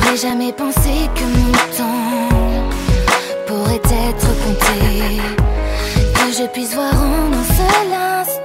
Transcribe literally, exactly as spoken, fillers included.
J'avais jamais pensé que mon temps pourrait être compté, que je puisse voir en un seul instant